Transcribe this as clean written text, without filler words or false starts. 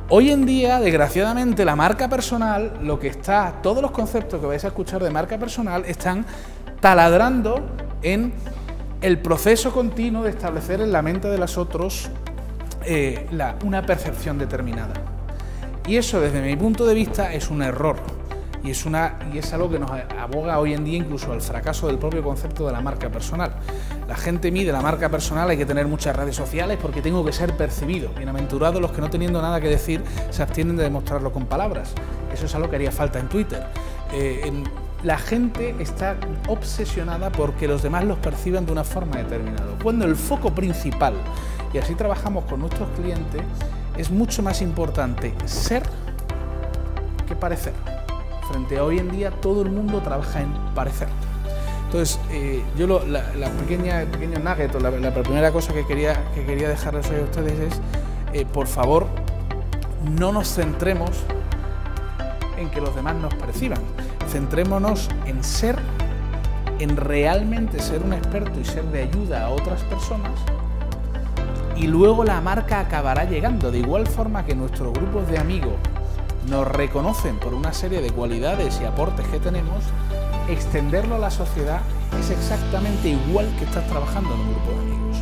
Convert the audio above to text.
Hoy en día, desgraciadamente, la marca personal, todos los conceptos que vais a escuchar de marca personal están taladrando en el proceso continuo de establecer en la mente de los otros una percepción determinada. Y eso, desde mi punto de vista, es un error. Y es algo que nos aboga hoy en día incluso al fracaso del propio concepto de la marca personal. La gente mide la marca personal, hay que tener muchas redes sociales porque tengo que ser percibido. Bienaventurados los que, no teniendo nada que decir, se abstienen de demostrarlo con palabras. Eso es algo que haría falta en Twitter. La gente está obsesionada porque los demás los perciban de una forma determinada, cuando el foco principal, y así trabajamos con nuestros clientes, es mucho más importante ser que parecer. Frente a hoy en día, todo el mundo trabaja en parecer. Entonces, yo pequeño nugget, o la primera cosa que quería dejarles hoy a ustedes es, por favor, no nos centremos en que los demás nos perciban. Centrémonos en realmente ser un experto y ser de ayuda a otras personas, y luego la marca acabará llegando. De igual forma que nuestros grupos de amigos nos reconocen por una serie de cualidades y aportes que tenemos, extenderlo a la sociedad es exactamente igual que estás trabajando en un grupo de amigos.